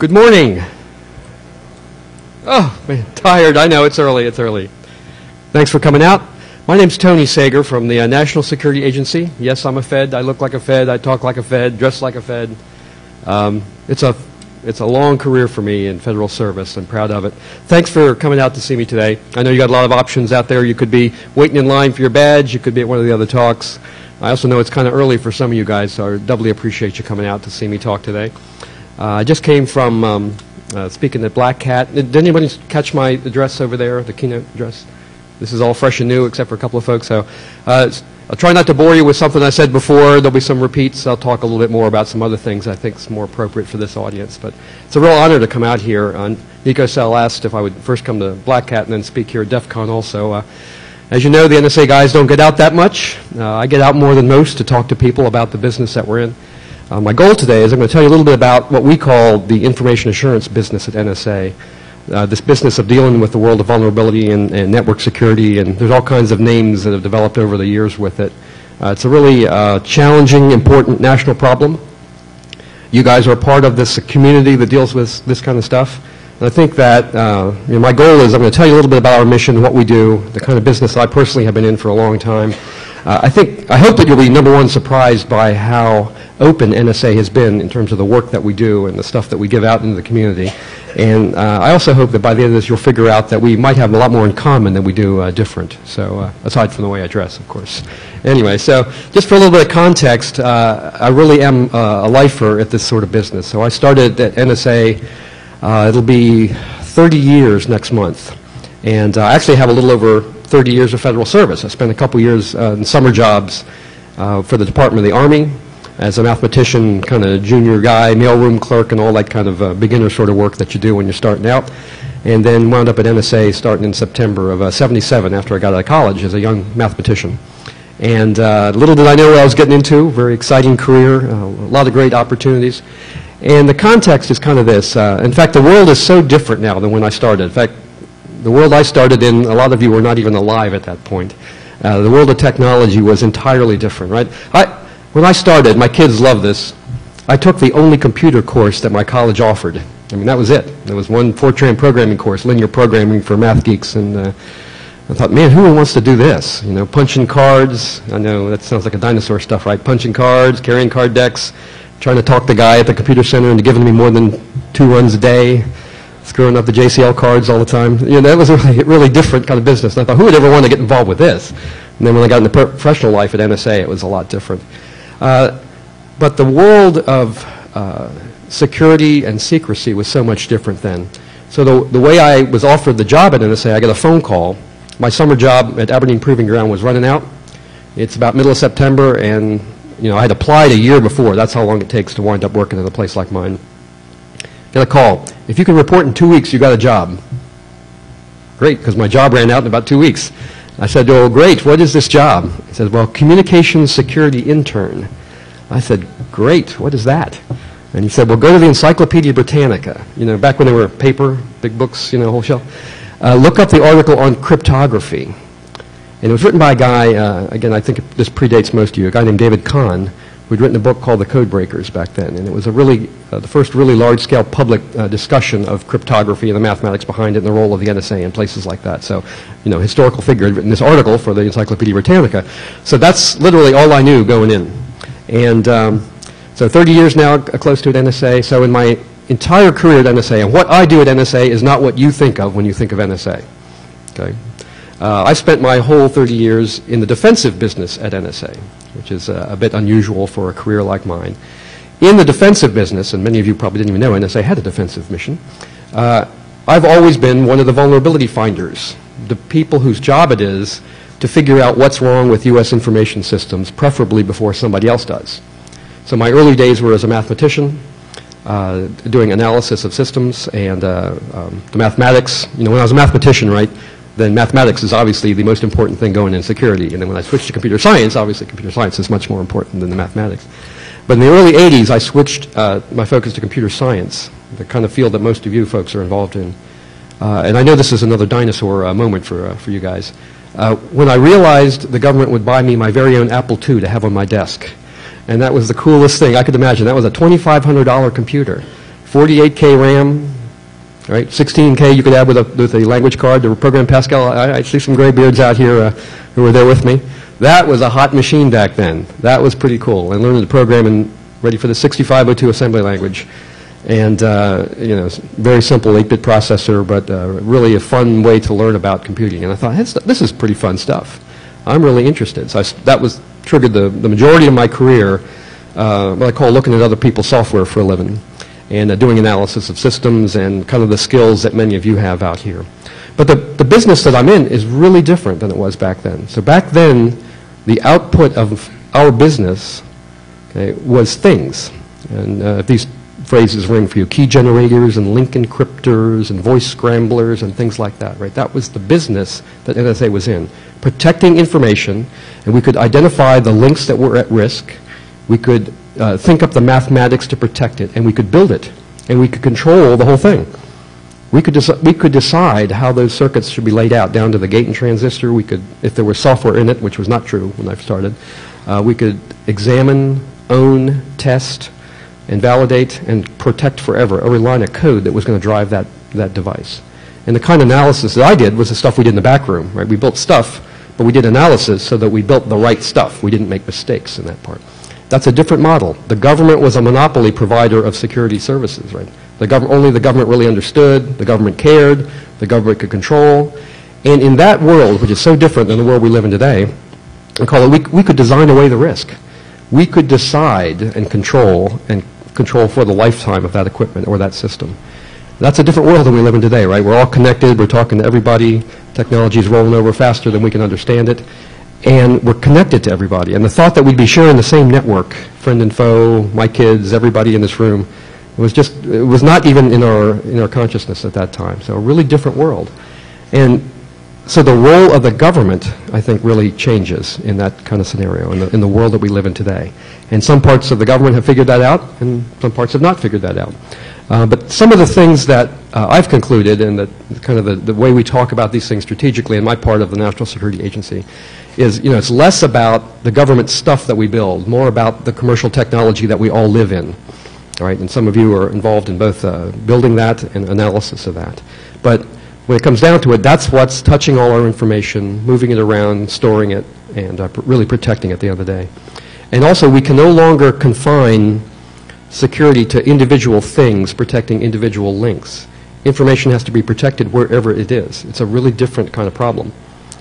Good morning. Oh, man, tired. I know, it's early, it's early. Thanks for coming out. My name's Tony Sager from the National Security Agency. Yes, I'm a Fed. I look like a Fed. I talk like a Fed, dress like a Fed. It's a long career for me in federal service. I'm proud of it. Thanks for coming out to see me today. I know you got a lot of options out there. You could be waiting in line for your badge. You could be at one of the other talks. I also know it's kind of early for some of you guys, so I doubly appreciate you coming out to see me talk today. I just came from speaking at Black Hat. Did anybody catch my address over there, the keynote address? This is all fresh and new except for a couple of folks. So I'll try not to bore you with something I said before. There'll be some repeats. I'll talk a little bit more about some other things I think is more appropriate for this audience. But it's a real honor to come out here. Nico Sell asked if I would first come to Black Hat and then speak here at DEF CON also. As you know, the NSA guys don't get out that much. I get out more than most to talk to people about the business that we're in. My goal today is I'm going to tell you a little bit about what we call the information assurance business at NSA. This business of dealing with the world of vulnerability and network security, and there's all kinds of names that have developed over the years with it. It's a really challenging, important national problem. You guys are a part of this community that deals with this kind of stuff. And I think that my goal is I'm going to tell you a little bit about our mission, what we do, the kind of business I personally have been in for a long time. I hope that you'll be, number one, surprised by how open NSA has been in terms of the work that we do and the stuff that we give out into the community. And I also hope that by the end of this you'll figure out that we might have a lot more in common than we do different. So aside from the way I dress, of course. Anyway, so just for a little bit of context, I really am a lifer at this sort of business. So I started at NSA, it'll be 30 years next month. And I actually have a little over 30 years of federal service. I spent a couple years in summer jobs for the Department of the Army as a mathematician, kind of junior guy, mailroom clerk, and all that kind of beginner sort of work that you do when you're starting out. And then wound up at NSA starting in September of '77 after I got out of college as a young mathematician. And little did I know what I was getting into. Very exciting career, a lot of great opportunities. And the context is kind of this. In fact, the world is so different now than when I started. In fact, the world I started in, a lot of you were not even alive at that point. The world of technology was entirely different, right? When I started, my kids love this, I took the only computer course that my college offered. I mean, that was it. There was one Fortran programming course, linear programming for math geeks, and I thought, man, who wants to do this? You know, punching cards. I know that sounds like a dinosaur stuff, right? Punching cards, carrying card decks, trying to talk the guy at the computer center into giving me more than 2 runs a day, screwing up the JCL cards all the time. You know, that was a really different kind of business. And I thought, who would ever want to get involved with this? And then when I got into professional life at NSA, it was a lot different. But the world of security and secrecy was so much different then. So the way I was offered the job at NSA, I got a phone call. My summer job at Aberdeen Proving Ground was running out. It's about middle of September, and I had applied a year before. That's how long it takes to wind up working in a place like mine. Got a call. If you can report in 2 weeks, you got a job. Great, because my job ran out in about 2 weeks. I said, oh, great, what is this job? He said, well, communications security intern. I said, great, what is that? And he said, well, go to the Encyclopedia Britannica. Back when they were paper, big books, whole shelf. Look up the article on cryptography. And it was written by a guy, again, I think this predates most of you, a guy named David Kahn, who'd written a book called The Code Breakers back then. And it was the first really large-scale public discussion of cryptography and the mathematics behind it and the role of the NSA and places like that. So, historical figure had written this article for the Encyclopedia Britannica. So that's literally all I knew going in. And so 30 years now, close to at NSA. So in my entire career at NSA, and what I do at NSA is not what you think of when you think of NSA. Okay? I spent my whole 30 years in the defensive business at NSA, which is a bit unusual for a career like mine. In the defensive business, and many of you probably didn't even know NSA had a defensive mission, I've always been one of the vulnerability finders, the people whose job it is to figure out what's wrong with U.S. information systems, preferably before somebody else does. So my early days were as a mathematician, doing analysis of systems and the mathematics. When I was a mathematician, right, then mathematics is obviously the most important thing going in security. And then when I switched to computer science, obviously computer science is much more important than the mathematics. But in the early 80s, I switched my focus to computer science, the kind of field that most of you folks are involved in. And I know this is another dinosaur moment for you guys. When I realized the government would buy me my very own Apple II to have on my desk, and that was the coolest thing I could imagine. That was a $2,500 computer 48K RAM, right? 16K you could add with a language card to program Pascal. I see some gray beards out here who were there with me. That was a hot machine back then. That was pretty cool. And learning to program and ready for the 6502 assembly language. And, you know, very simple 8-bit processor, but really a fun way to learn about computing. And I thought, hey, this is pretty fun stuff. I'm really interested. So that was triggered the majority of my career, what I call looking at other people's software for a living, and doing analysis of systems and kind of the skills that many of you have out here. But the business that I'm in is really different than it was back then. So back then, the output of our business, okay, was things. And these phrases ring for you: key generators and link encryptors and voice scramblers and things like that, right? That was the business that NSA was in. Protecting information, and we could identify the links that were at risk. We could think up the mathematics to protect it, and we could build it, and we could control the whole thing. We could decide how those circuits should be laid out, down to the gate and transistor. We could, if there was software in it, which was not true when I started, we could examine, own, test, and validate and protect forever every line of code that was going to drive that device. And the kind of analysis that I did was the stuff we did in the back room, right? We built stuff, but we did analysis so that we built the right stuff. We didn't make mistakes in that part. That's a different model. The government was a monopoly provider of security services, right? Only the government really understood, the government cared, the government could control. And in that world, which is so different than the world we live in today, we could design away the risk. We could decide and control for the lifetime of that equipment or that system. That's a different world than we live in today, right? We're all connected, we're talking to everybody, technology is rolling over faster than we can understand it, and we're connected to everybody. And the thought that we'd be sharing the same network, friend and foe, my kids, everybody in this room, it was not even in our consciousness at that time. So a really different world. And so the role of the government, I think, really changes in that kind of scenario, in the world that we live in today. And some parts of the government have figured that out, and some parts have not figured that out. But some of the things that I've concluded, and that kind of the way we talk about these things strategically in my part of the National Security Agency, is, you know, it's less about the government stuff that we build, more about the commercial technology that we all live in. All right? And some of you are involved in both building that and analysis of that. But when it comes down to it, that's what's touching all our information, moving it around, storing it, and really protecting it at the end of the day. And also, we can no longer confine security to individual things, protecting individual links. Information has to be protected wherever it is. It's a really different kind of problem.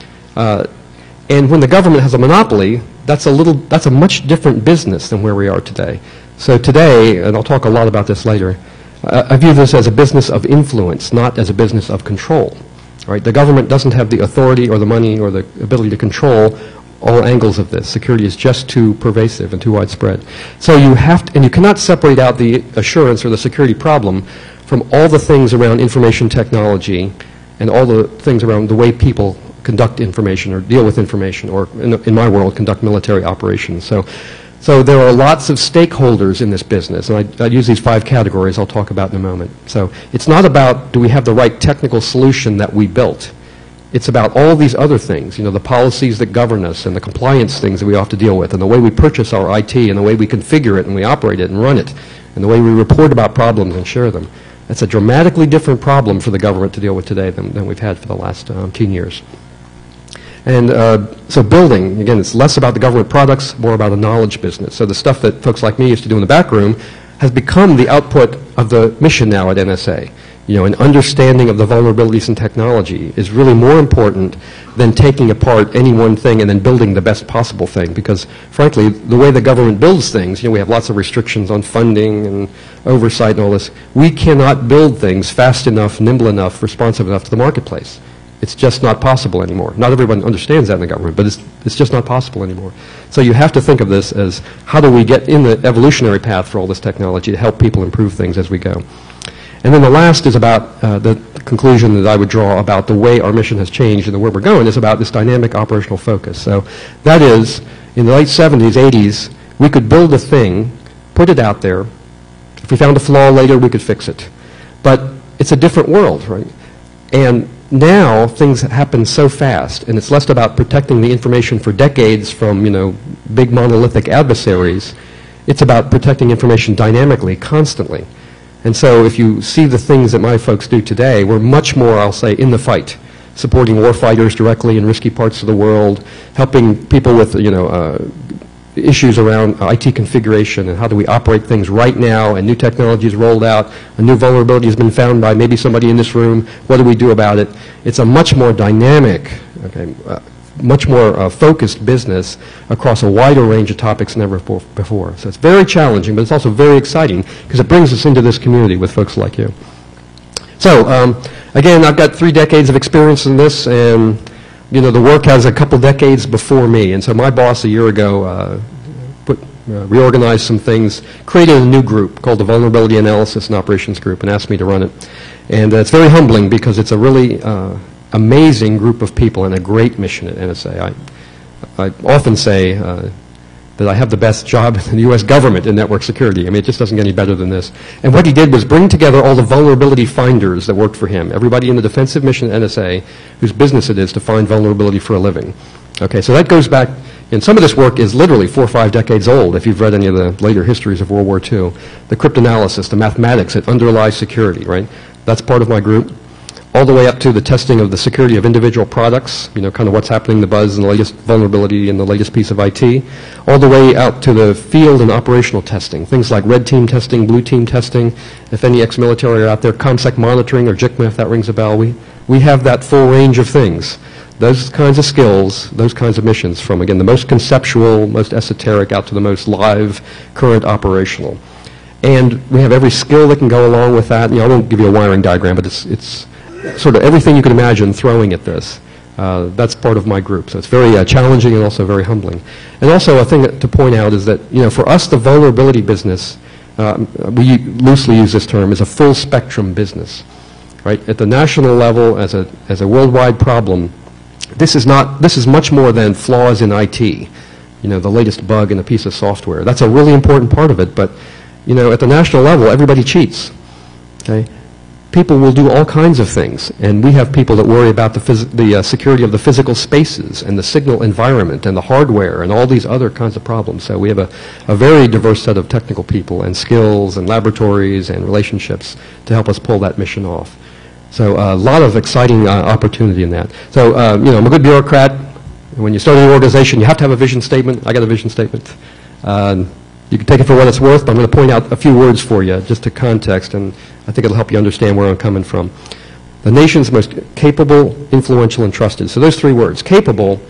And when the government has a monopoly, that's a much different business than where we are today. So today, and I'll talk a lot about this later, I view this as a business of influence, not as a business of control. Right? The government doesn't have the authority or the money or the ability to control all angles of this. Security is just too pervasive and too widespread. So you have to, and you cannot separate out the assurance or the security problem from all the things around information technology and all the things around the way people conduct information or deal with information, or in my world, conduct military operations. So there are lots of stakeholders in this business, and I use these 5 categories I'll talk about in a moment. So it's not about, do we have the right technical solution that we built? It's about all these other things, you know, the policies that govern us and the compliance things that we have to deal with, and the way we purchase our IT, and the way we configure it and we operate it and run it, and the way we report about problems and share them. That's a dramatically different problem for the government to deal with today than we've had for the last 10 years. And so building, again, it's less about the government products, more about a knowledge business. So the stuff that folks like me used to do in the back room has become the output of the mission now at NSA. You know, an understanding of the vulnerabilities in technology is really more important than taking apart any one thing and then building the best possible thing. Because, frankly, the way the government builds things, you know, we have lots of restrictions on funding and oversight and all this. We cannot build things fast enough, nimble enough, responsive enough to the marketplace. It's just not possible anymore. Not everyone understands that in the government, but it's just not possible anymore. So you have to think of this as, how do we get in the evolutionary path for all this technology to help people improve things as we go? And then the last is about the conclusion that I would draw about the way our mission has changed and where we're going is about this dynamic operational focus. So that is, in the late 70s, 80s, we could build a thing, put it out there. If we found a flaw later, we could fix it. But it's a different world, right? And now things happen so fast, and it's less about protecting the information for decades from, you know, big monolithic adversaries. It's about protecting information dynamically, constantly. And so if you see the things that my folks do today, we're much more, I'll say, in the fight, supporting warfighters directly in risky parts of the world, helping people with, issues around IT configuration and how do we operate things right now, and new technologies rolled out, a new vulnerability has been found by maybe somebody in this room, what do we do about it? It's a much more dynamic, much more focused business across a wider range of topics than ever before. So it's very challenging, but it's also very exciting because it brings us into this community with folks like you. So again, I've got 3 decades of experience in this, and the work has a couple decades before me. And so my boss a year ago reorganized some things, created a new group called the Vulnerability Analysis and Operations Group, and asked me to run it. And it's very humbling because it's a really amazing group of people and a great mission at NSA. I often say that I have the best job in the U.S. government in network security. I mean, it just doesn't get any better than this. And what he did was bring together all the vulnerability finders that worked for him, everybody in the defensive mission at NSA whose business it is to find vulnerability for a living. Okay, so that goes back, and some of this work is literally 4 or 5 decades old if you've read any of the later histories of World War II. The cryptanalysis, the mathematics that underlies security, right? That's part of my group. All the way up to the testing of the security of individual products, kind of what's happening, the buzz and the latest vulnerability and the latest piece of IT, all the way out to the field and operational testing, things like red team testing, blue team testing. If any ex-military are out there, ComSec monitoring or JICMA, if that rings a bell, we have that full range of things. Those kinds of skills, those kinds of missions, from, again, the most conceptual, most esoteric, out to the most live, current operational. And we have every skill that can go along with that. I won't give you a wiring diagram, but it's sort of everything you can imagine throwing at this. That's part of my group. So it's very challenging and also very humbling. And also a thing to point out is that, for us, the vulnerability business, we loosely use this term, is a full spectrum business. Right? At the national level, as a worldwide problem, this is much more than flaws in IT, the latest bug in a piece of software. That's a really important part of it, but at the national level, everybody cheats. Okay? People will do all kinds of things, and we have people that worry about the security of the physical spaces and the signal environment and the hardware and all these other kinds of problems. So we have a very diverse set of technical people and skills and laboratories and relationships to help us pull that mission off. So a lot of exciting opportunity in that. So I'm a good bureaucrat. When you start an organization, you have to have a vision statement. I got a vision statement. You can take it for what it's worth, but I'm going to point out a few words for you, just to context, and I think it'll help you understand where I'm coming from. The nation's most capable, influential, and trusted. So those 3 words. Capable,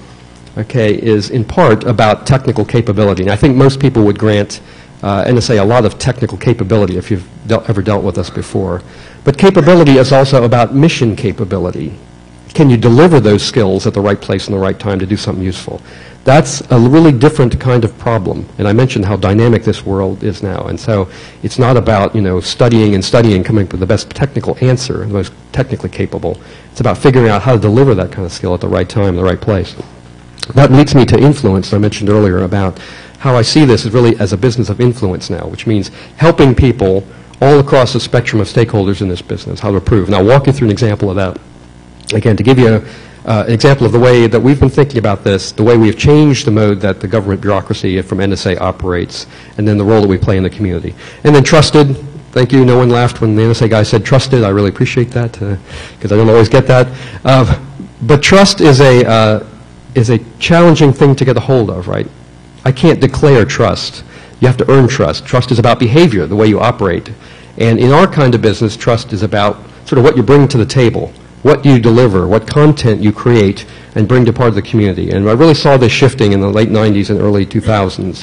is in part about technical capability. And I think most people would grant NSA a lot of technical capability if you've ever dealt with us before. But capability is also about mission capability. Can you deliver those skills at the right place and the right time to do something useful? That's a really different kind of problem. And I mentioned how dynamic this world is now. And so it's not about, studying and studying, coming up with the best technical answer, the most technically capable. It's about figuring out how to deliver that kind of skill at the right time, the right place. That leads me to influence. I mentioned earlier about how I see this as really as a business of influence now, which means helping people all across the spectrum of stakeholders in this business, how to improve. And I'll walk you through an example of that. Again, to give you an example of the way that we've been thinking about this, the way we have changed the mode that the government bureaucracy from NSA operates, and then the role that we play in the community. And then trusted. Thank you. No one laughed when the NSA guy said trusted. I really appreciate that because I don't always get that. But trust is a challenging thing to get a hold of, right? I can't declare trust. You have to earn trust. Trust is about behavior, the way you operate. And in our kind of business, trust is about sort of what you bring to the table, what you deliver, what content you create and bring to part of the community. And I really saw this shifting in the late 90s and early 2000s.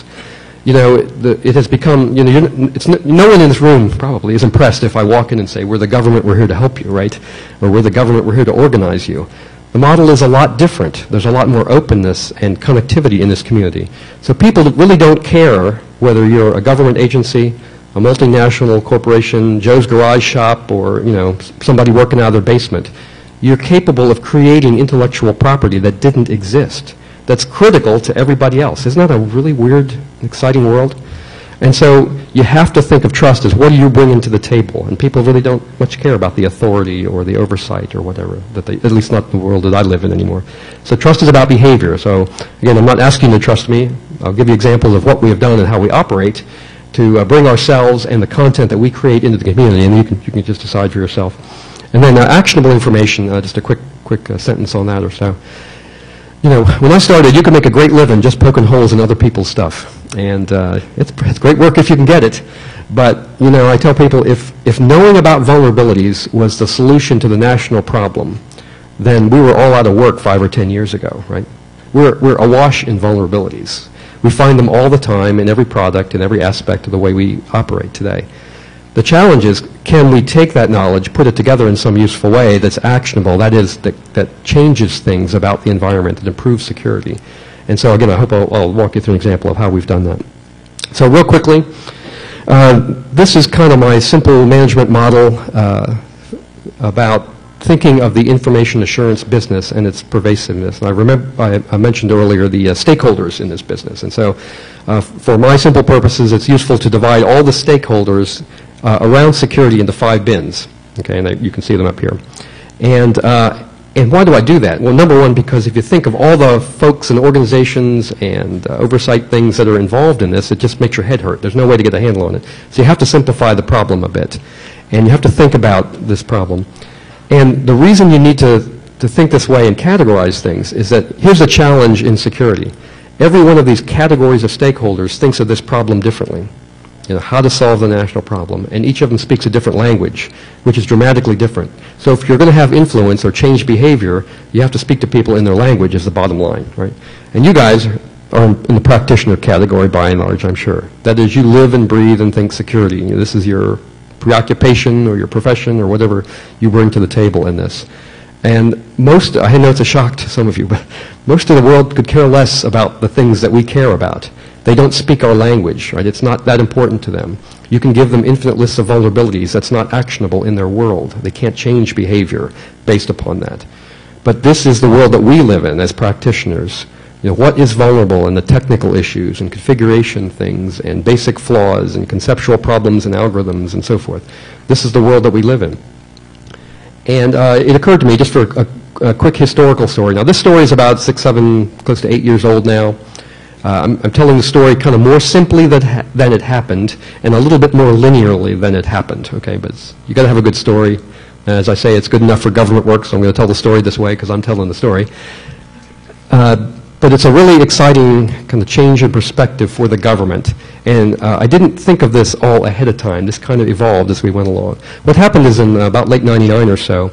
It has become, no one in this room probably is impressed if I walk in and say, we're the government, we're here to help you, right? Or we're the government, we're here to organize you. The model is a lot different. There's a lot more openness and connectivity in this community. So people really don't care whether you're a government agency, a multinational corporation, Joe's garage shop, or somebody working out of their basement. You're capable of creating intellectual property that didn't exist, that's critical to everybody else. Isn't that a really weird, exciting world? And so you have to think of trust as what are you bringing to the table? And people really don't much care about the authority or the oversight or whatever, at least not the world that I live in anymore. So trust is about behavior. So again, I'm not asking you to trust me. I'll give you examples of what we have done and how we operate to bring ourselves and the content that we create into the community, and you can just decide for yourself. And then actionable information, just a quick sentence on that or so. You know, when I started, you could make a great living just poking holes in other people's stuff. And it's great work if you can get it. But, you know, I tell people if knowing about vulnerabilities was the solution to the national problem, then we were all out of work 5 or 10 years ago, right? We're awash in vulnerabilities. We find them all the time in every product, in every aspect of the way we operate today. The challenge is, can we take that knowledge, put it together in some useful way that's actionable, that is, that changes things about the environment, that improves security. And so, again, I hope I'll walk you through an example of how we've done that. So real quickly, this is kind of my simple management model about thinking of the information assurance business and its pervasiveness. And I remember I mentioned earlier the stakeholders in this business. And so for my simple purposes, it's useful to divide all the stakeholders around security into 5 bins. Okay, and you can see them up here. And why do I do that? Well, number one, because if you think of all the folks and organizations and oversight things that are involved in this, it just makes your head hurt. There's no way to get a handle on it. So you have to simplify the problem a bit. And you have to think about this problem. And the reason you need to think this way and categorize things is that here's a challenge in security. Every one of these categories of stakeholders thinks of this problem differently. You know, how to solve the national problem. And each of them speaks a different language, which is dramatically different. So if you're going to have influence or change behavior, you have to speak to people in their language is the bottom line, right? And you guys are in the practitioner category by and large, I'm sure. That is, you live and breathe and think security. You know, this is your preoccupation or your profession or whatever you bring to the table in this. And I know it's a shock to some of you, but most of the world could care less about the things that we care about. They don't speak our language, right? It's not that important to them. You can give them infinite lists of vulnerabilities. That's not actionable in their world. They can't change behavior based upon that. But this is the world that we live in as practitioners. You know, what is vulnerable, and the technical issues and configuration things and basic flaws and conceptual problems and algorithms and so forth. This is the world that we live in. And it occurred to me, just for a quick historical story. Now, this story is about 6, 7, close to 8 years old now. I'm telling the story kind of more simply than it happened, and a little bit more linearly than it happened. Okay, but you got to have a good story. As I say, it's good enough for government work, so I'm going to tell the story this way because I'm telling the story. But it's a really exciting kind of change in perspective for the government. And I didn't think of this all ahead of time. This kind of evolved as we went along. What happened is in about late '99 or so,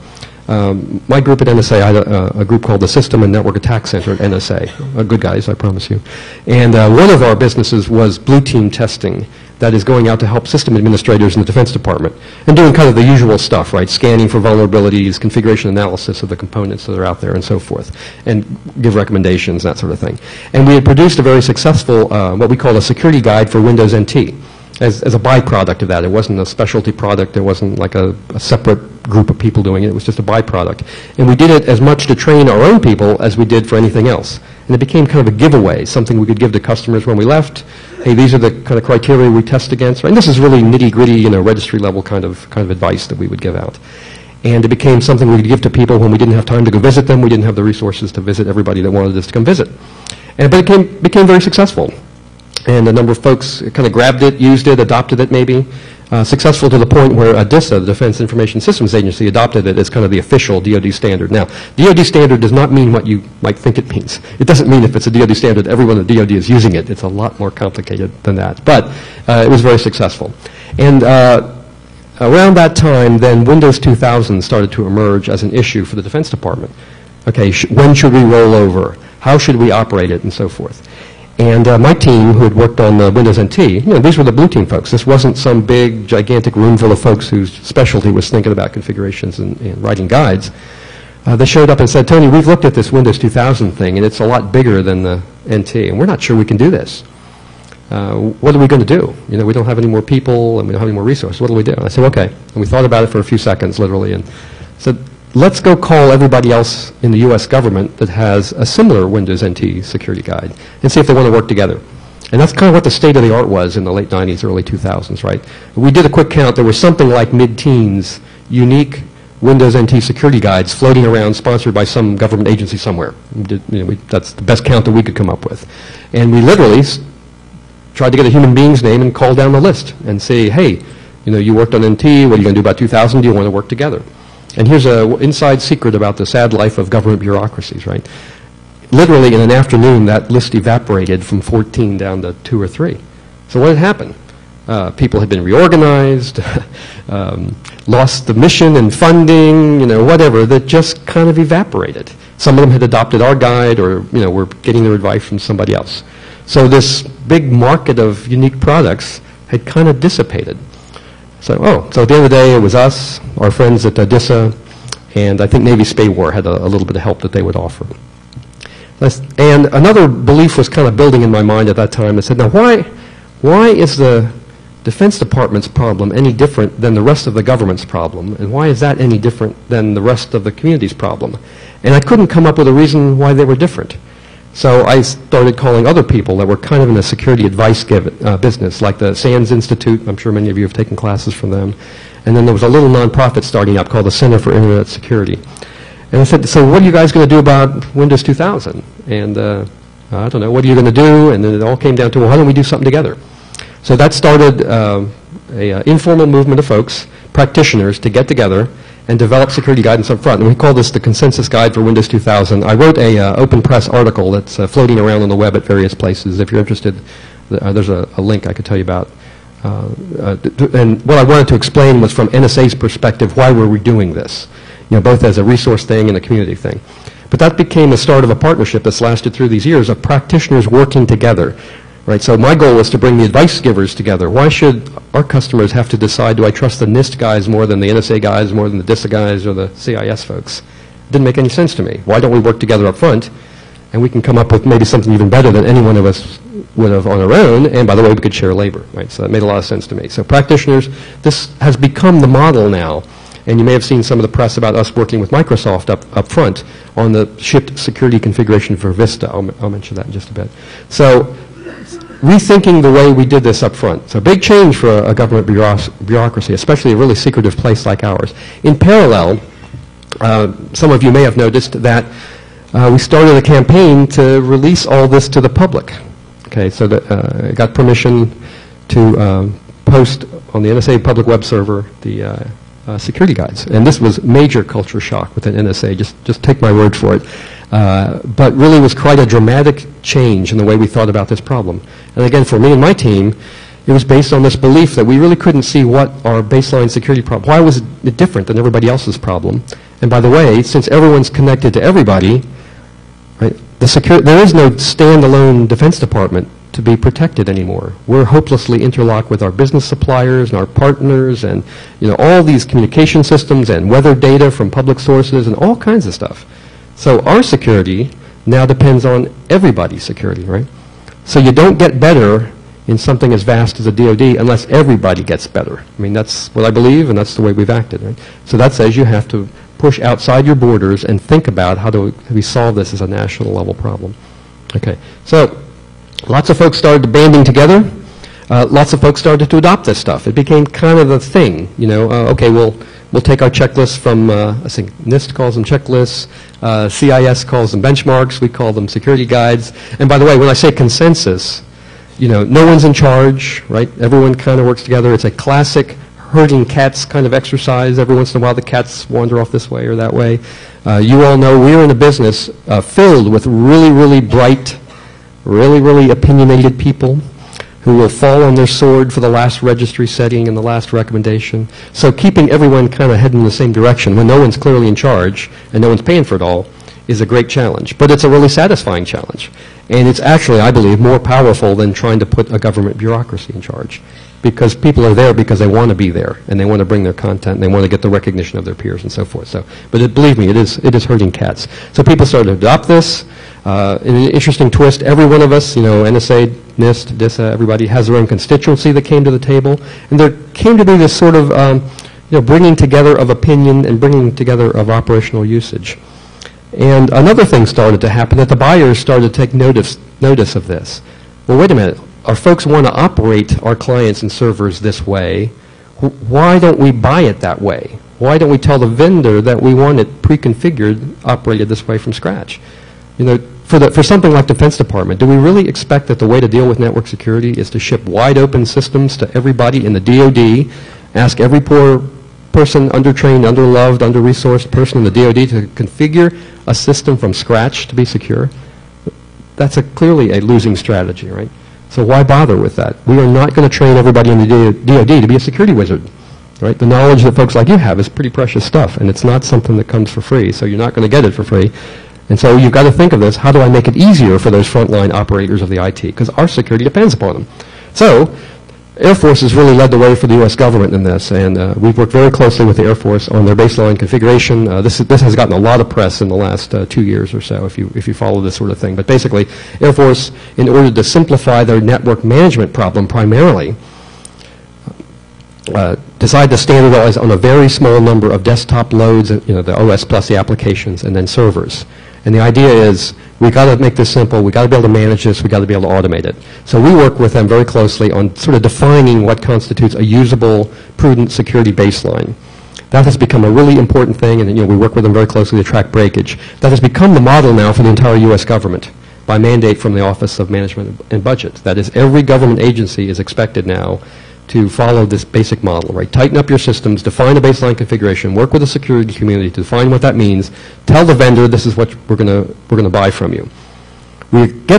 my group at NSA, I had a group called the System and Network Attack Center at NSA. Good guys, I promise you. And one of our businesses was blue team testing. That is going out to help system administrators in the Defense Department and doing kind of the usual stuff, right? Scanning for vulnerabilities, configuration analysis of the components that are out there and so forth, and give recommendations, that sort of thing. And we had produced a very successful, what we call a security guide for Windows NT as a byproduct of that. It wasn't a specialty product. It wasn't like a separate group of people doing it. It was just a byproduct. And we did it as much to train our own people as we did for anything else. And it became kind of a giveaway, something we could give to customers when we left. Hey, these are the kind of criteria we test against. Right? And this is really nitty-gritty, you know, registry level kind of advice that we would give out. And it became something we could give to people when we didn't have time to go visit them. We didn't have the resources to visit everybody that wanted us to come visit. But it became very successful. And a number of folks kind of grabbed it, used it, adopted it maybe. Successful to the point where DISA, the Defense Information Systems Agency, adopted it as kind of the official DoD standard. Now, DoD standard does not mean what you might think it means. It doesn't mean if it's a DoD standard, everyone at DoD is using it. It's a lot more complicated than that. But it was very successful. And around that time, then Windows 2000 started to emerge as an issue for the Defense Department. Okay, when should we roll over? How should we operate it, and so forth? And my team, who had worked on the Windows NT, you know, these were the blue team folks. This wasn't some big, gigantic room full of folks whose specialty was thinking about configurations and writing guides. They showed up and said, Tony, we've looked at this Windows 2000 thing, and it's a lot bigger than the NT, and we're not sure we can do this. What are we going to do? You know, we don't have any more people, and we don't have any more resources. What do we do? And I said, okay. And we thought about it for a few seconds, literally, and said, let's go call everybody else in the U.S. government that has a similar Windows NT security guide and see if they want to work together. And that's kind of what the state of the art was in the late 90s, early 2000s, right? We did a quick count. There was something like mid-teens unique Windows NT security guides floating around, sponsored by some government agency somewhere. That's the best count that we could come up with. And we literally tried to get a human being's name and call down the list and say, hey, you worked on NT, what are you going to do about 2000? Do you want to work together? And here's an inside secret about the sad life of government bureaucracies, right? Literally in an afternoon, that list evaporated from 14 down to 2 or 3. So what had happened? People had been reorganized, lost the mission and funding, whatever, that just kind of evaporated. Some of them had adopted our guide or, were getting their advice from somebody else. So this big market of unique products had kind of dissipated. So at the end of the day, it was us, our friends at DISA, and I think Navy Spay War had a little bit of help that they would offer. And another belief was kind of building in my mind at that time. I said, now why is the Defense Department's problem any different than the rest of the government's problem? And why is that any different than the rest of the community's problem? And I couldn't come up with a reason why they were different. So I started calling other people that were kind of in the security advice business, like the SANS Institute. I'm sure many of you have taken classes from them. And then there was a little nonprofit starting up called the Center for Internet Security. And I said, so what are you guys going to do about Windows 2000? And I don't know, what are you going to do? And then it all came down to, well, how don't we do something together? So that started an informal movement of folks, practitioners, to get together and develop security guidance up front. And we call this the Consensus Guide for Windows 2000. I wrote an open press article that's floating around on the web at various places. If you're interested, there's a link I could tell you about. And what I wanted to explain was from NSA's perspective, why were we doing this? Both as a resource thing and a community thing. But that became the start of a partnership that's lasted through these years of practitioners working together. Right, so my goal was to bring the advice givers together. Why should our customers have to decide, do I trust the NIST guys more than the NSA guys, more than the DISA guys, or the CIS folks? It didn't make any sense to me. Why don't we work together up front, and we can come up with maybe something even better than any one of us would have on our own, and by the way, we could share labor, right? So that made a lot of sense to me. So practitioners, this has become the model now, and you may have seen some of the press about us working with Microsoft up front on the shipped security configuration for Vista. I'll mention that in just a bit. So rethinking the way we did this up front. So big change for a government bureaucracy, especially a really secretive place like ours. In parallel, some of you may have noticed that we started a campaign to release all this to the public. Okay, so that I got permission to post on the NSA public web server the security guides. And this was major culture shock within NSA, just take my word for it. But really was quite a dramatic change in the way we thought about this problem. And again, for me and my team, it was based on this belief that we really couldn't see what our baseline security problem, why was it different than everybody else's problem? And by the way, since everyone's connected to everybody, right, there is no standalone Defense Department to be protected anymore. We're hopelessly interlocked with our business suppliers and our partners and all these communication systems and weather data from public sources and all kinds of stuff. So our security now depends on everybody's security, right? So you don't get better in something as vast as a DoD unless everybody gets better. I mean, that's what I believe, and that's the way we've acted, right? So that says you have to push outside your borders and think about how do we solve this as a national level problem. Okay, so lots of folks started banding together. Lots of folks started to adopt this stuff. It became kind of the thing, okay, we'll take our checklists from, I think NIST calls them checklists, CIS calls them benchmarks, we call them security guides. And by the way, when I say consensus, no one's in charge, right? Everyone kind of works together. It's a classic herding cats kind of exercise. Every once in a while the cats wander off this way or that way. You all know we're in a business filled with really, really bright, really, really opinionated people who will fall on their sword for the last registry setting and the last recommendation. So keeping everyone kind of heading in the same direction when no one's clearly in charge and no one's paying for it all is a great challenge. But it's a really satisfying challenge. And it's actually, I believe, more powerful than trying to put a government bureaucracy in charge. Because people are there because they want to be there, and they want to bring their content, and they want to get the recognition of their peers and so forth. So, but believe me, it is hurting cats. So people started to adopt this. In an interesting twist, every one of us, NSA, NIST, DISA, everybody has their own constituency that came to the table, and there came to be this sort of bringing together of opinion and bringing together of operational usage. And another thing started to happen, that the buyers started to take notice of this. Well, wait a minute. Our folks want to operate our clients and servers this way. Why don't we buy it that way? Why don't we tell the vendor that we want it pre-configured, operated this way from scratch? For for something like Defense Department, do we really expect that the way to deal with network security is to ship wide open systems to everybody in the DoD, ask every poor person, undertrained, underloved, under-resourced person in the DoD to configure a system from scratch to be secure? That's clearly a losing strategy, right? So why bother with that? We are not going to train everybody in the DoD to be a security wizard, right? The knowledge that folks like you have is pretty precious stuff, and it's not something that comes for free, so you're not going to get it for free. And so you've got to think of this, how do I make it easier for those frontline operators of the IT? Because our security depends upon them. So Air Force has really led the way for the U.S. government in this, and we've worked very closely with the Air Force on their baseline configuration. This has gotten a lot of press in the last 2 years or so, if you follow this sort of thing. But basically, Air Force, in order to simplify their network management problem primarily, decided to standardize on a very small number of desktop loads, the OS plus the applications, and then servers. And the idea is, we got to make this simple, we got to be able to manage this, we got to be able to automate it. So we work with them very closely on sort of defining what constitutes a usable, prudent security baseline. That has become a really important thing, and we work with them very closely to track breakage. That has become the model now for the entire U.S. government by mandate from the Office of Management and Budget. That is, every government agency is expected now to follow this basic model, right? Tighten up your systems, define a baseline configuration, work with the security community to define what that means, tell the vendor this is what we're going to buy from you. We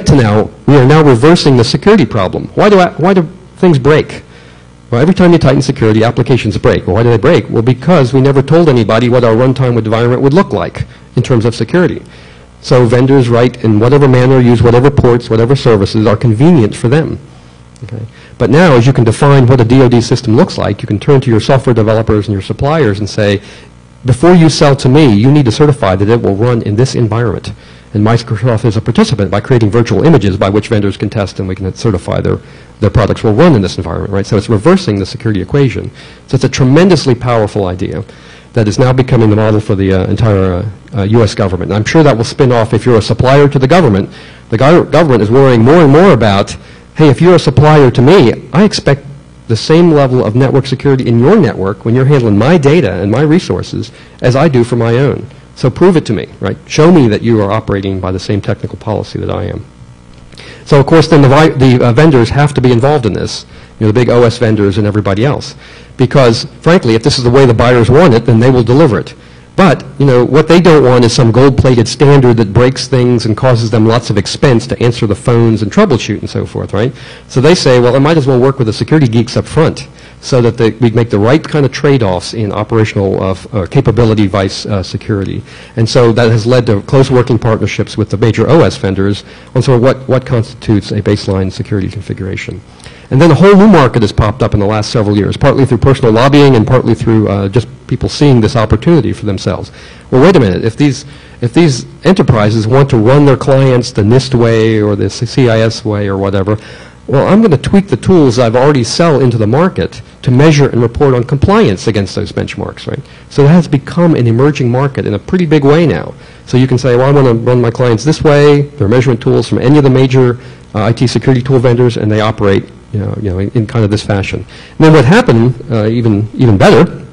are now reversing the security problem. Why do things break? Well, every time you tighten security, applications break. Well, why do they break? Well, because we never told anybody what our runtime environment would look like in terms of security. So vendors write in whatever manner, use whatever ports, whatever services are convenient for them. Okay? But now, as you can define what a DoD system looks like, you can turn to your software developers and your suppliers and say, before you sell to me, you need to certify that it will run in this environment. And Microsoft is a participant by creating virtual images by which vendors can test and we can certify their products will run in this environment, right? So it's reversing the security equation. So it's a tremendously powerful idea that is now becoming the model for the entire U.S. government. And I'm sure that will spin off if you're a supplier to the government. The government is worrying more and more about, hey, if you're a supplier to me, I expect the same level of network security in your network when you're handling my data and my resources as I do for my own. So prove it to me, right? Show me that you are operating by the same technical policy that I am. So, of course, then the vendors have to be involved in this, the big OS vendors and everybody else. Because, frankly, if this is the way the buyers want it, then they will deliver it. But, what they don't want is some gold-plated standard that breaks things and causes them lots of expense to answer the phones and troubleshoot and so forth, right? So they say, well, I might as well work with the security geeks up front so that we make the right kind of trade-offs in operational capability vice security. And so that has led to close working partnerships with the major OS vendors on sort of what constitutes a baseline security configuration. And then a whole new market has popped up in the last several years, partly through personal lobbying and partly through just people seeing this opportunity for themselves. Well, wait a minute. If these enterprises want to run their clients the NIST way or the CIS way or whatever, well, I'm going to tweak the tools I've already sell into the market to measure and report on compliance against those benchmarks, right? So that has become an emerging market in a pretty big way now. So you can say, well, I want to run my clients this way. There are measurement tools from any of the major IT security tool vendors, and they operate in kind of this fashion. And then what happened, even better,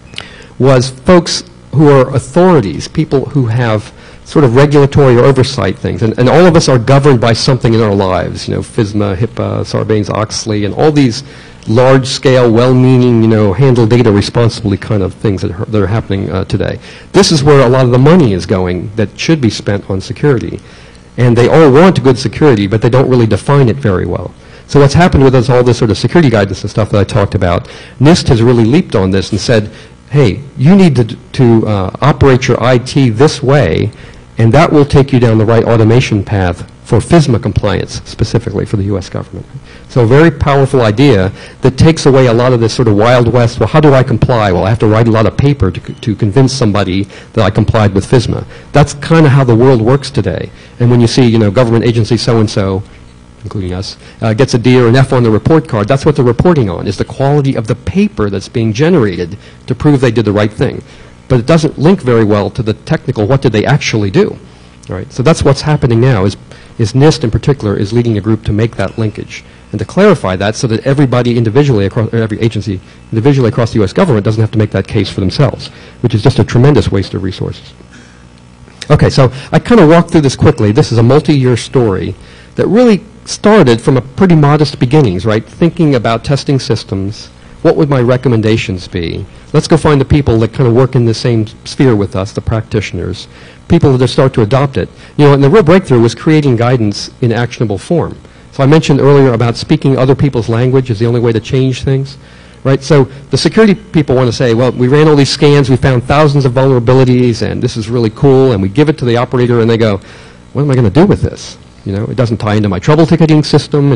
was folks who are authorities, people who have sort of regulatory or oversight things, and all of us are governed by something in our lives, FISMA, HIPAA, Sarbanes-Oxley, and all these large-scale, well-meaning, handle data responsibly kind of things that are happening today. This is where a lot of the money is going that should be spent on security. And they all want good security, but they don't really define it very well. So what's happened with all this sort of security guidance and stuff that I talked about, NIST has really leaped on this and said, hey, you need to operate your IT this way, and that will take you down the right automation path for FISMA compliance, specifically for the U.S. government. So a very powerful idea that takes away a lot of this sort of Wild West, well, how do I comply? Well, I have to write a lot of paper to convince somebody that I complied with FISMA. That's kind of how the world works today. And when you see, government agency so-and-so, including us, gets a D or an F on the report card, that's what they're reporting on, is the quality of the paper that's being generated to prove they did the right thing. But it doesn't link very well to the technical, what did they actually do? Right? So that's what's happening now, is NIST in particular is leading a group to make that linkage and to clarify that so that everybody individually, every agency individually across the U.S. government doesn't have to make that case for themselves, which is just a tremendous waste of resources. Okay, so I kind of walked through this quickly. This is a multi-year story that really started from a pretty modest beginnings, right? Thinking about testing systems, what would my recommendations be? Let's go find the people that kind of work in the same sphere with us, the practitioners, people that start to adopt it. You know, and the real breakthrough was creating guidance in actionable form. So I mentioned earlier about speaking other people's language is the only way to change things, right? So the security people want to say, well, we ran all these scans, we found thousands of vulnerabilities, and this is really cool, and we give it to the operator, and they go, what am I going to do with this? You know, it doesn't tie into my trouble ticketing system.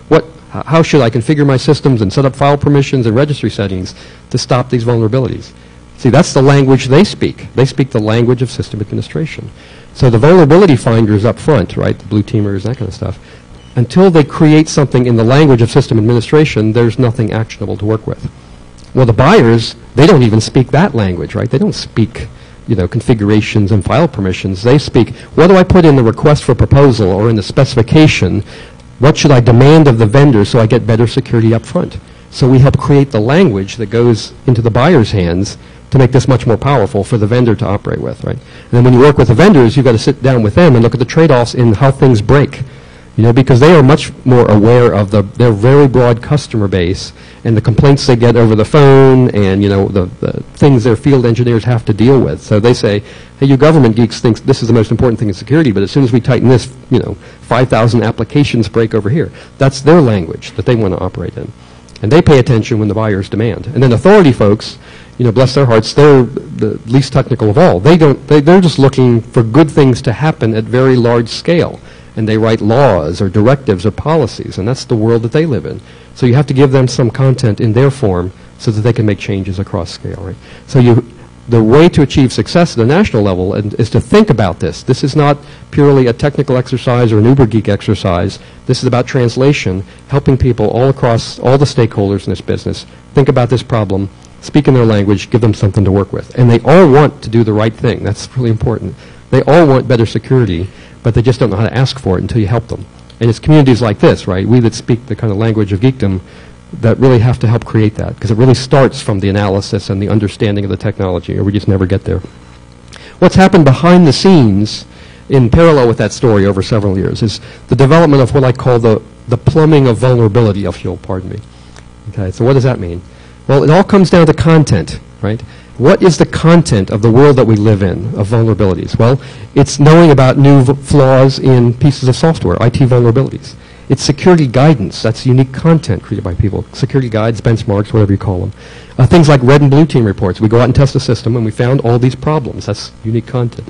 How should I configure my systems and set up file permissions and registry settings to stop these vulnerabilities? See, that's the language they speak. They speak the language of system administration. So the vulnerability finders up front, right, the blue teamers, that kind of stuff, until they create something in the language of system administration, there's nothing actionable to work with. Well, the buyers, they don't even speak that language, right? They don't speak, you know, configurations and file permissions. They speak, what do I put in the request for proposal or in the specification? What should I demand of the vendor so I get better security up front? So we help create the language that goes into the buyer's hands to make this much more powerful for the vendor to operate with, right? And then when you work with the vendors, you've got to sit down with them and look at the trade-offs in how things break. You know, because they are much more aware of their very broad customer base and the complaints they get over the phone and, you know, the things their field engineers have to deal with. So they say, hey, you government geeks think this is the most important thing in security, but as soon as we tighten this, you know, 5,000 applications break over here. That's their language that they want to operate in. And they pay attention when the buyers demand. And then authority folks, you know, bless their hearts, they're the least technical of all. They're just looking for good things to happen at very large scale. And they write laws or directives or policies, and that's the world that they live in. So you have to give them some content in their form so that they can make changes across scale, right? So the way to achieve success at the national level is to think about this. This is not purely a technical exercise or an uber geek exercise. This is about translation, helping people all across all the stakeholders in this business think about this problem, speak in their language, give them something to work with. And they all want to do the right thing. That's really important. They all want better security, but they just don't know how to ask for it until you help them. And it's communities like this, right, we that speak the kind of language of geekdom that really have to help create that, because it really starts from the analysis and the understanding of the technology, or we just never get there. What's happened behind the scenes in parallel with that story over several years is the development of what I call the plumbing of vulnerability, if you'll pardon me. Okay, so what does that mean? Well, it all comes down to content, right? What is the content of the world that we live in, of vulnerabilities? Well, it's knowing about new flaws in pieces of software, IT vulnerabilities. It's security guidance. That's unique content created by people. Security guides, benchmarks, whatever you call them. Things like red and blue team reports. We go out and test a system, and we found all these problems. That's unique content.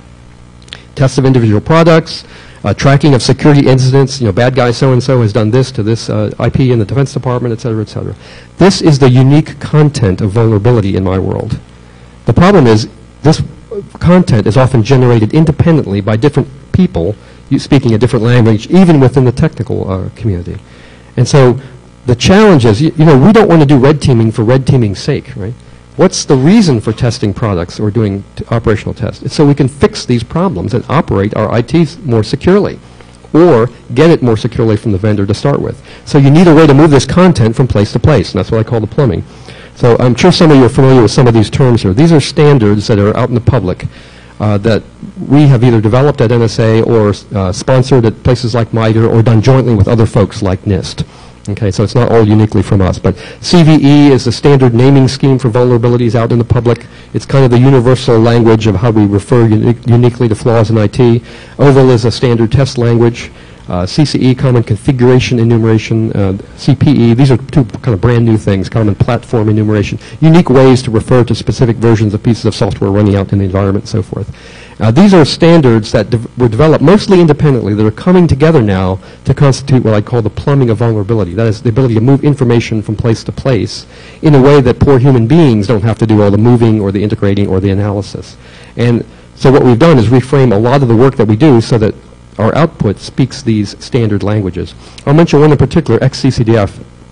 Tests of individual products, tracking of security incidents. You know, bad guy so-and-so has done this to this IP in the Defense Department, et cetera, et cetera. This is the unique content of vulnerability in my world. The problem is this content is often generated independently by different people speaking a different language, even within the technical community. And so the challenge is, you know, we don't want to do red teaming for red teaming's sake, right? What's the reason for testing products or doing operational tests? It's so we can fix these problems and operate our IT more securely, or get it more securely from the vendor to start with. So you need a way to move this content from place to place, and that's what I call the plumbing. So I'm sure some of you are familiar with some of these terms here. These are standards that are out in the public that we have either developed at NSA or sponsored at places like MITRE or done jointly with other folks like NIST. Okay, so it's not all uniquely from us. But CVE is the standard naming scheme for vulnerabilities out in the public. It's kind of the universal language of how we refer uniquely to flaws in IT. OVAL is a standard test language. CCE, Common Configuration Enumeration, CPE, these are two kind of brand new things, Common Platform Enumeration, unique ways to refer to specific versions of pieces of software running out in the environment and so forth. These are standards that were developed mostly independently that are coming together now to constitute what I call the plumbing of vulnerability. That is the ability to move information from place to place in a way that poor human beings don't have to do all the moving or the integrating or the analysis. And so what we've done is reframe a lot of the work that we do so that our output speaks these standard languages. I'll mention one in particular, XCCDF.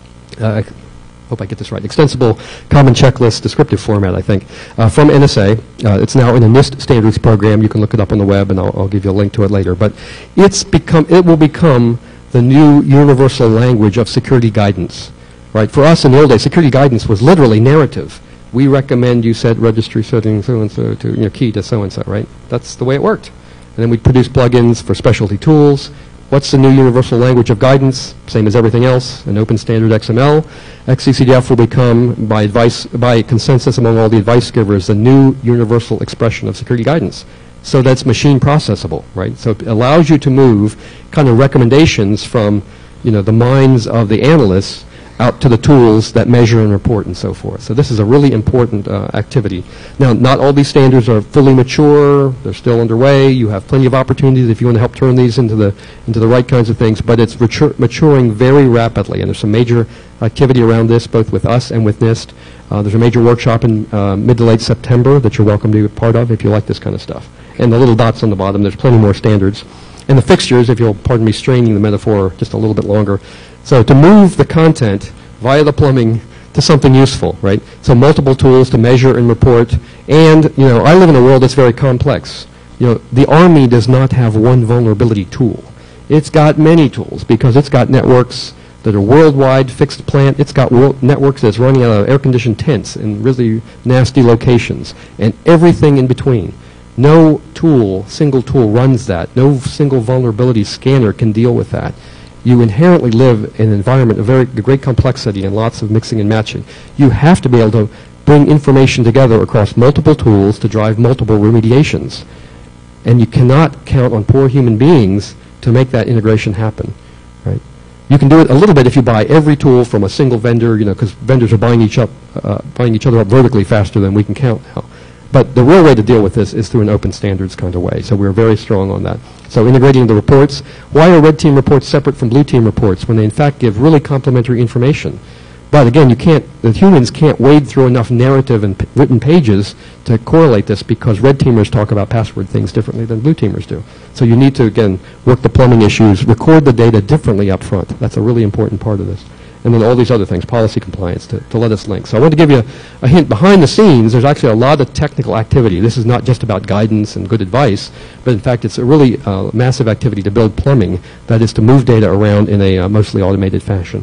Hope I get this right. EXtensible Common Checklist Descriptive Format, I think, from NSA. It's now in a NIST standards program. You can look it up on the web, and I'll give you a link to it later. But it will become the new universal language of security guidance. Right? For us in the old days, security guidance was literally narrative. We recommend you set registry settings so-and-so to key to so-and-so, right? That's the way it worked. then we produce plugins for specialty tools. What's the new universal language of guidance? Same as everything else, an open standard XML. XCCDF will become, by consensus among all the advice givers, the new universal expression of security guidance. So that's machine processable, right? So it allows you to move kind of recommendations from, the minds of the analysts out to the tools that measure and report and so forth. So this is a really important activity. Now, not all these standards are fully mature. They're still underway. You have plenty of opportunities if you want to help turn these into the right kinds of things, but it's maturing very rapidly, and there's some major activity around this, both with us and with NIST. There's a major workshop in mid to late September that you're welcome to be a part of if you like this kind of stuff. And the little dots on the bottom, there's plenty more standards. And the fixtures, if you'll pardon me straining the metaphor just a little bit longer. So to move the content via the plumbing to something useful, right? So multiple tools to measure and report. And, I live in a world that's very complex. The Army does not have one vulnerability tool. It's got many tools because it's got networks that are worldwide, fixed plant. It's got networks that's running out of air-conditioned tents in really nasty locations, and everything in between. No single tool runs that. No single vulnerability scanner can deal with that. You inherently live in an environment of great complexity and lots of mixing and matching. You have to be able to bring information together across multiple tools to drive multiple remediations. And you cannot count on poor human beings to make that integration happen, right? You can do it a little bit if you buy every tool from a single vendor, because vendors are buying each other up vertically faster than we can count now. But the real way to deal with this is through an open standards kind of way. So we're very strong on that. So integrating the reports. Why are red team reports separate from blue team reports when they in fact give really complementary information? But again, the humans can't wade through enough narrative and written pages to correlate this because red teamers talk about password things differently than blue teamers do. So you need to, again, work the plumbing issues, record the data differently up front. That's a really important part of this. And then all these other things, policy compliance, to let us link. So I want to give you a hint. Behind the scenes, there's actually a lot of technical activity. This is not just about guidance and good advice, but in fact, it's a really massive activity to build plumbing, that is to move data around in a mostly automated fashion.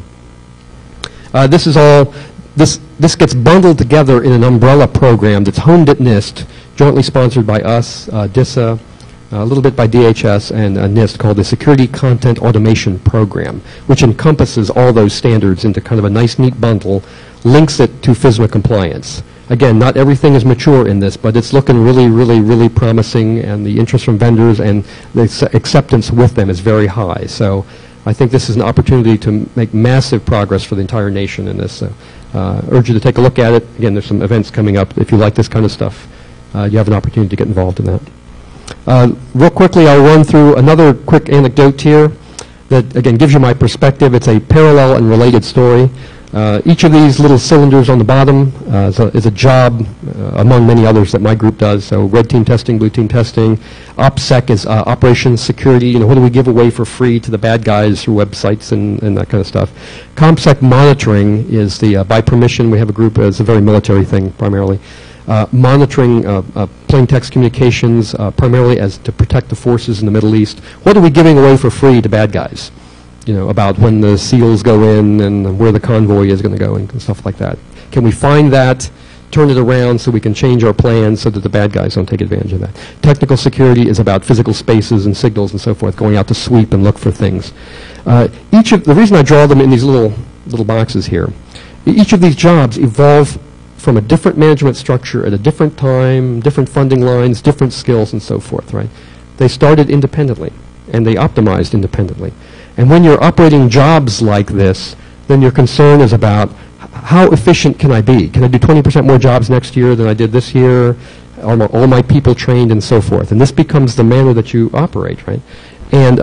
This gets bundled together in an umbrella program that's homed at NIST, jointly sponsored by us, DISA, a little bit by DHS and NIST, called the Security Content Automation Program, which encompasses all those standards into kind of a nice, neat bundle, links it to FISMA compliance. Again, not everything is mature in this, but it's looking really, really, really promising, and the interest from vendors and the acceptance with them is very high. So I think this is an opportunity to make massive progress for the entire nation in this. Urge you to take a look at it. Again, there's some events coming up. If you like this kind of stuff, you have an opportunity to get involved in that. Real quickly, I'll run through another quick anecdote here that, again, gives you my perspective. It's a parallel and related story. Each of these little cylinders on the bottom is a job among many others that my group does. So red team testing, blue team testing. OPSEC is operations security. What do we give away for free to the bad guys through websites and that kind of stuff. ComSec monitoring is the by permission. We have a group. It's a very military thing primarily. Monitoring plain text communications primarily as to protect the forces in the Middle East. What are we giving away for free to bad guys? About when the SEALs go in and where the convoy is going to go and stuff like that. Can we find that, turn it around so we can change our plans so that the bad guys don't take advantage of that? Technical security is about physical spaces and signals and so forth, going out to sweep and look for things. The reason I draw them in these little boxes here, each of these jobs evolve from a different management structure at a different time, different funding lines, different skills and so forth, right? They started independently and they optimized independently. And when you're operating jobs like this, then your concern is about how efficient can I be? Can I do 20% more jobs next year than I did this year? Are all my people trained and so forth? And this becomes the manner that you operate, right? And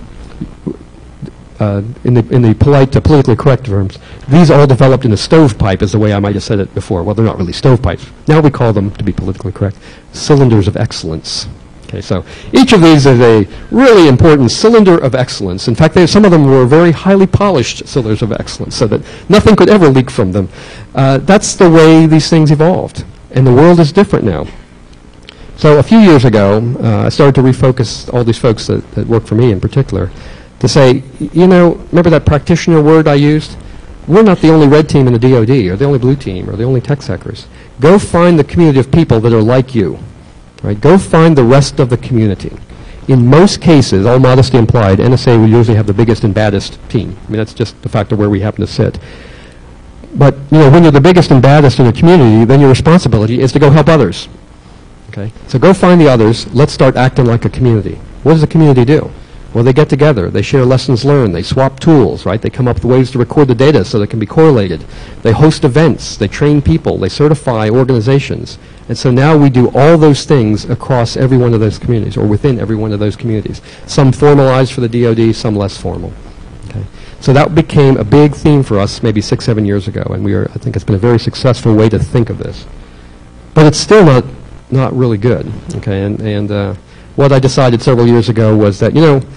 in the polite to politically correct terms, these all developed in a stovepipe is the way I might have said it before. Well, they're not really stovepipes. Now we call them, to be politically correct, cylinders of excellence. Okay, so each of these is a really important cylinder of excellence. In fact, some of them were very highly polished cylinders of excellence so that nothing could ever leak from them. That's the way these things evolved. And the world is different now. So a few years ago, I started to refocus all these folks that work for me in particular to say, remember that practitioner word I used? We're not the only red team in the DoD or the only blue team or the only tech sectors. Go find the community of people that are like you. Right? Go find the rest of the community. in most cases, all modesty implied, NSA will usually have the biggest and baddest team. I mean, that's just the fact of where we happen to sit. But, when you're the biggest and baddest in a community, then your responsibility is to go help others. Okay? So go find the others. Let's start acting like a community. What does a community do? Well, they get together. They share lessons learned. They swap tools, right? They come up with ways to record the data so that it can be correlated. They host events. They train people. They certify organizations. And so now we do all those things across every one of those communities, or within every one of those communities. Some formalized for the DoD, some less formal. Okay? So that became a big theme for us maybe 6, 7 years ago, and I think it's been a very successful way to think of this. But it's still not really good. Okay? And what I decided several years ago was that,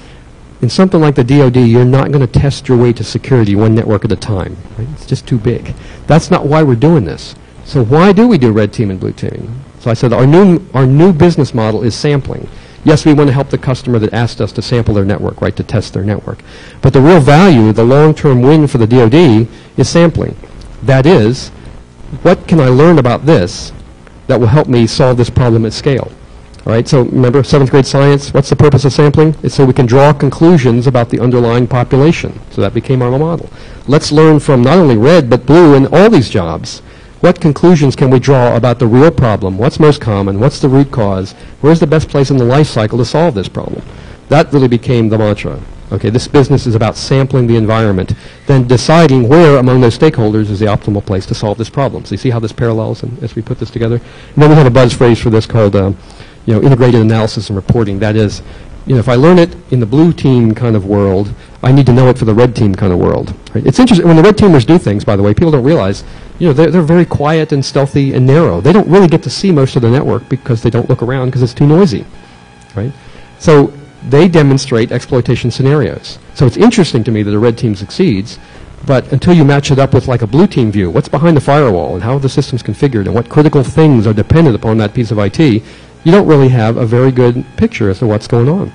in something like the DoD, you're not going to test your way to security one network at a time. Right? It's just too big. That's not why we're doing this. So why do we do red team and blue teaming? So I said our new business model is sampling. Yes, we want to help the customer that asked us to sample their network, right, to test their network. But the real value, the long-term win for the DoD is sampling. That is, what can I learn about this that will help me solve this problem at scale? All right, so remember 7th grade science, what's the purpose of sampling? It's so we can draw conclusions about the underlying population. So that became our model. Let's learn from not only red but blue in all these jobs. What conclusions can we draw about the real problem? What's most common? What's the root cause? Where's the best place in the life cycle to solve this problem? That really became the mantra. Okay, this business is about sampling the environment, then deciding where among those stakeholders is the optimal place to solve this problem. So you see how this parallels as we put this together? And then we have a buzz phrase for this called integrated analysis and reporting. That is, if I learn it in the blue team kind of world, I need to know it for the red team kind of world. Right? It's interesting, when the red teamers do things, by the way, people don't realize, they're very quiet and stealthy and narrow. They don't really get to see most of the network because they don't look around because it's too noisy. Right? So they demonstrate exploitation scenarios. So it's interesting to me that a red team succeeds, but until you match it up with like a blue team view, what's behind the firewall and how are the systems configured and what critical things are dependent upon that piece of IT, you don't really have a very good picture as to what's going on.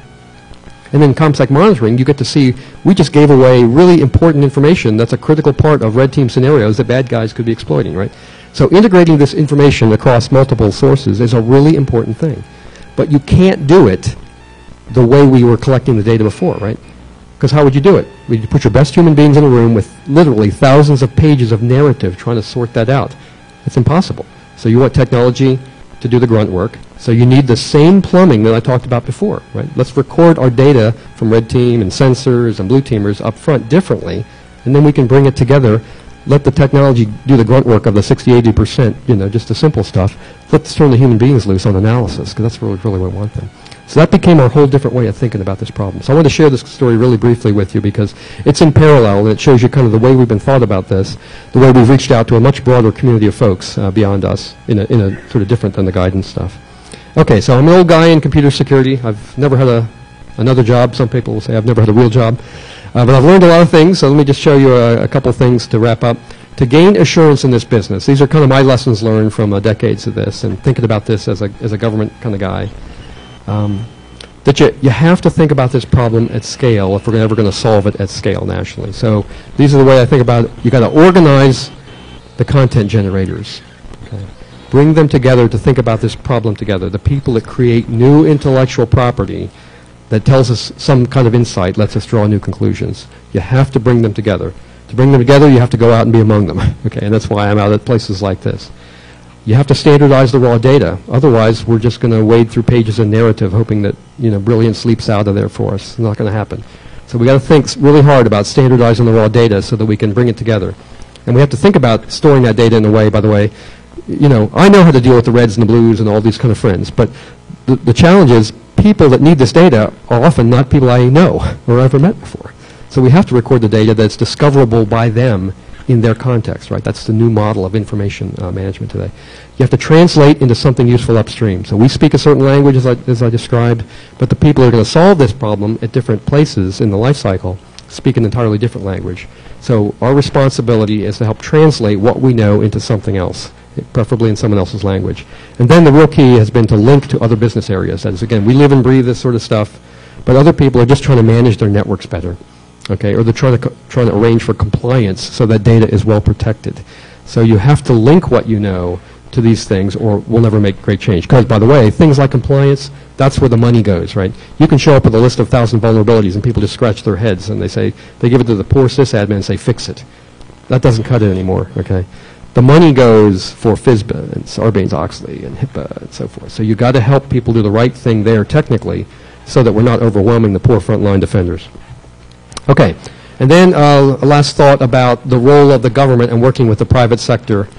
And then ComSec monitoring, you get to see, we just gave away really important information that's a critical part of red team scenarios that bad guys could be exploiting, right? So integrating this information across multiple sources is a really important thing. But you can't do it the way we were collecting the data before, right? Because how would you do it? Would you put your best human beings in a room with literally thousands of pages of narrative trying to sort that out? It's impossible. So you want technology to do the grunt work. So you need the same plumbing that I talked about before, right? Let's record our data from red team and sensors and blue teamers up front differently, and then we can bring it together, let the technology do the grunt work of the 60-80%, just the simple stuff. Let's turn the human beings loose on analysis, because that's really what we want them. So that became our whole different way of thinking about this problem. So I want to share this story really briefly with you because it's in parallel and it shows you kind of the way we've been thought about this, the way we've reached out to a much broader community of folks beyond us in a sort of different than the guidance stuff. Okay, so I'm an old guy in computer security. I've never had another job. Some people will say I've never had a real job. But I've learned a lot of things, so let me just show you a couple things to wrap up. To gain assurance in this business, these are kind of my lessons learned from decades of this and thinking about this as a government kind of guy. That you have to think about this problem at scale if we're ever going to solve it at scale nationally. So these are the way I think about it. You've got to organize the content generators. Okay. Bring them together to think about this problem together. The people that create new intellectual property that tells us some kind of insight, lets us draw new conclusions. You have to bring them together. To bring them together, you have to go out and be among them. Okay, and that's why I'm out at places like this. You have to standardize the raw data. Otherwise, we're just going to wade through pages of narrative hoping that, brilliance leaps out of there for us. It's not going to happen. So we got to think really hard about standardizing the raw data so that we can bring it together. And we have to think about storing that data in a way, by the way, I know how to deal with the reds and the blues and all these kind of friends, but the challenge is people that need this data are often not people I know or ever met before. So we have to record the data that's discoverable by them in their context, right? That's the new model of information management today. You have to translate into something useful upstream. So we speak a certain language, as I described, but the people who are going to solve this problem at different places in the life cycle speak an entirely different language. So our responsibility is to help translate what we know into something else, preferably in someone else's language. And then the real key has been to link to other business areas. That is, again, we live and breathe this sort of stuff, but other people are just trying to manage their networks better. Okay, or they're trying to arrange for compliance so that data is well protected. So you have to link what you know to these things, or we'll never make great change. Because, by the way, things like compliance, that's where the money goes, right? You can show up with a list of 1,000 vulnerabilities, and people just scratch their heads, and they give it to the poor sysadmin and say, fix it. That doesn't cut it anymore, okay? The money goes for FISBA and Sarbanes-Oxley and HIPAA and so forth. So you've got to help people do the right thing there technically so that we're not overwhelming the poor frontline defenders. Okay, and then a last thought about the role of the government and working with the private sector.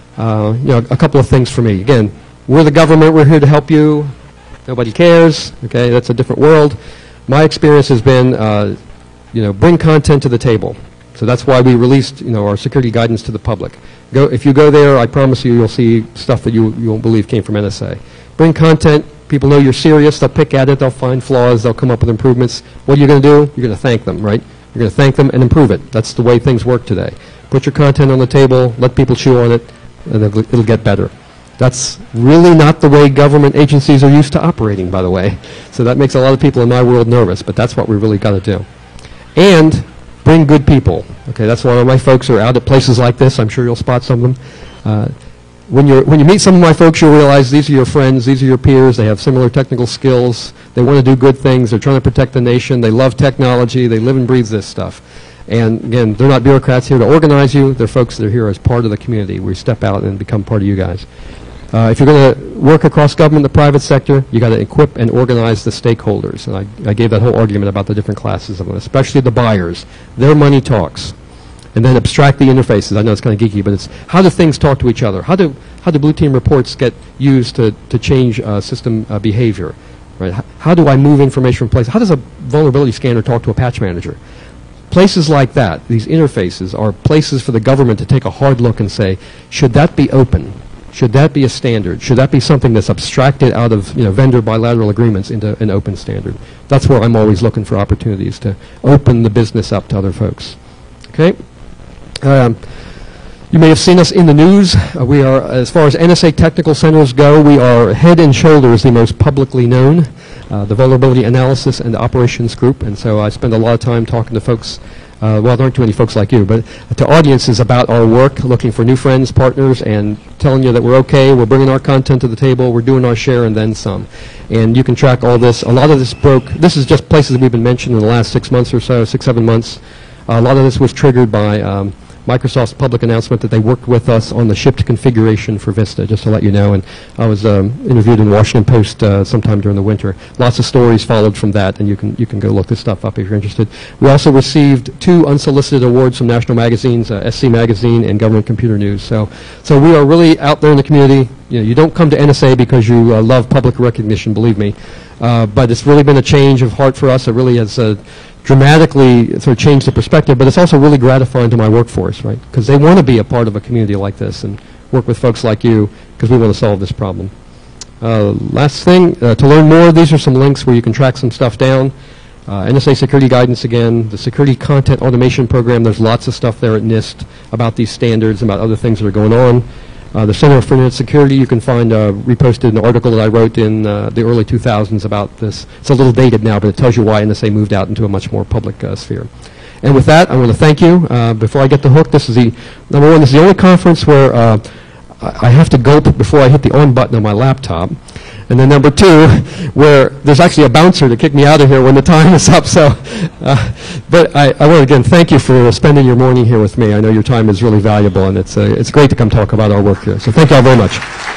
A couple of things for me. Again, we're the government. We're here to help you. Nobody cares. Okay, that's a different world. My experience has been, bring content to the table. So that's why we released, our security guidance to the public. If you go there, I promise you'll see stuff that you won't believe came from NSA. Bring content. People know you're serious. They'll pick at it. They'll find flaws. They'll come up with improvements. What are you going to do? You're going to thank them, right? You're going to thank them and improve it. That's the way things work today. Put your content on the table. Let people chew on it, and it'll get better. That's really not the way government agencies are used to operating, by the way. So that makes a lot of people in my world nervous, but that's what we really got to do. And bring good people. Okay, that's why my folks are out at places like this. I'm sure you'll spot some of them. When you meet some of my folks, you'll realize these are your friends, these are your peers. They have similar technical skills. They want to do good things. They're trying to protect the nation. They love technology. They live and breathe this stuff. And again, they're not bureaucrats here to organize you. They're folks that are here as part of the community. We step out and become part of you guys. If you're going to work across government, the private sector, you got to equip and organize the stakeholders. And I gave that whole argument about the different classes of them, especially the buyers. Their money talks. And then abstract the interfaces. I know it's kind of geeky, but it's how do things talk to each other? How do blue team reports get used to change system behavior? Right? How do I move information from places? How does a vulnerability scanner talk to a patch manager? Places like that, these interfaces, are places for the government to take a hard look and say, should that be open? Should that be a standard? Should that be something that's abstracted out of vendor bilateral agreements into an open standard? That's where I'm always looking for opportunities to open the business up to other folks. Okay. You may have seen us in the news. We are, as far as NSA technical centers go, we are head and shoulders the most publicly known, the Vulnerability Analysis and Operations Group. And so I spend a lot of time talking to folks, well, there aren't too many folks like you, but to audiences about our work, looking for new friends, partners, and telling you that we're okay, we're bringing our content to the table, we're doing our share, and then some. And you can track all this. A lot of this this is just places that we've been mentioned in the last 6 months or so, 6, 7 months. A lot of this was triggered by Microsoft's public announcement that they worked with us on the shipped configuration for Vista, just to let you know. And I was interviewed in the Washington Post sometime during the winter. Lots of stories followed from that, and you can go look this stuff up if you're interested. We also received 2 unsolicited awards from national magazines, SC Magazine and Government Computer News. So we are really out there in the community. You don't come to NSA because you love public recognition, believe me. But it's really been a change of heart for us. It really has dramatically sort of changed the perspective, but it's also really gratifying to my workforce, right? Because they want to be a part of a community like this and work with folks like you because we want to solve this problem. Last thing, to learn more, these are some links where you can track some stuff down. NSA security guidance again, the security content automation program, there's lots of stuff there at NIST about these standards, about other things that are going on. The Center for Internet Security, you can find reposted an article that I wrote in the early 2000s about this. It's a little dated now, but it tells you why NSA moved out into a much more public sphere. And with that, I want to thank you. Before I get the hook, this is number one, this is the only conference where I have to gulp before I hit the on button on my laptop. And then number 2, where there's actually a bouncer to kick me out of here when the time is up. So, but I want to again thank you for spending your morning here with me. I know your time is really valuable, and it's great to come talk about our work here. So thank you all very much.